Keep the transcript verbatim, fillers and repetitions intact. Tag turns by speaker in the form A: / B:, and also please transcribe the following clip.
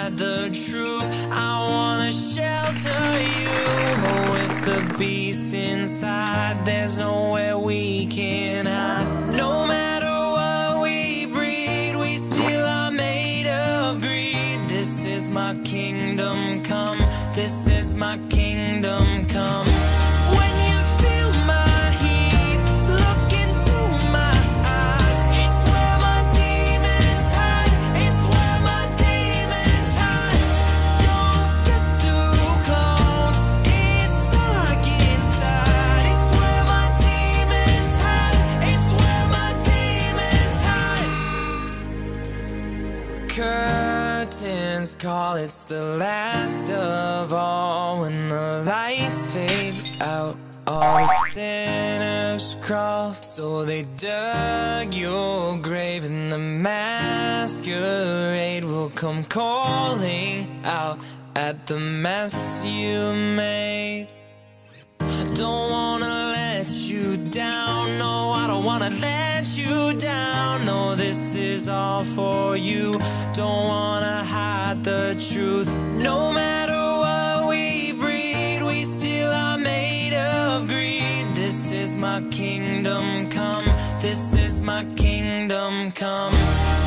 A: hide the truth. I wanna shelter you. With the beast inside, there's nowhere we can hide. No matter what we breed, we still are made of greed. This is my kingdom come. This is my kingdom come. When you feel my heat, look into my eyes. It's where my demons hide. It's where my demons hide. Don't get too close. It's dark inside. It's where my demons hide. It's where my demons hide. Curtains call, it's the last of all. When the lights fade out, all the sinners crawl. So they dug your grave, and the masquerade will come calling out at the mess you made. Don't wanna let you down, no, I don't wanna let you down. No, this is all for you. Don't wanna hide the truth. No matter what we breed, we still are made of greed. This is my kingdom come. This is my kingdom come.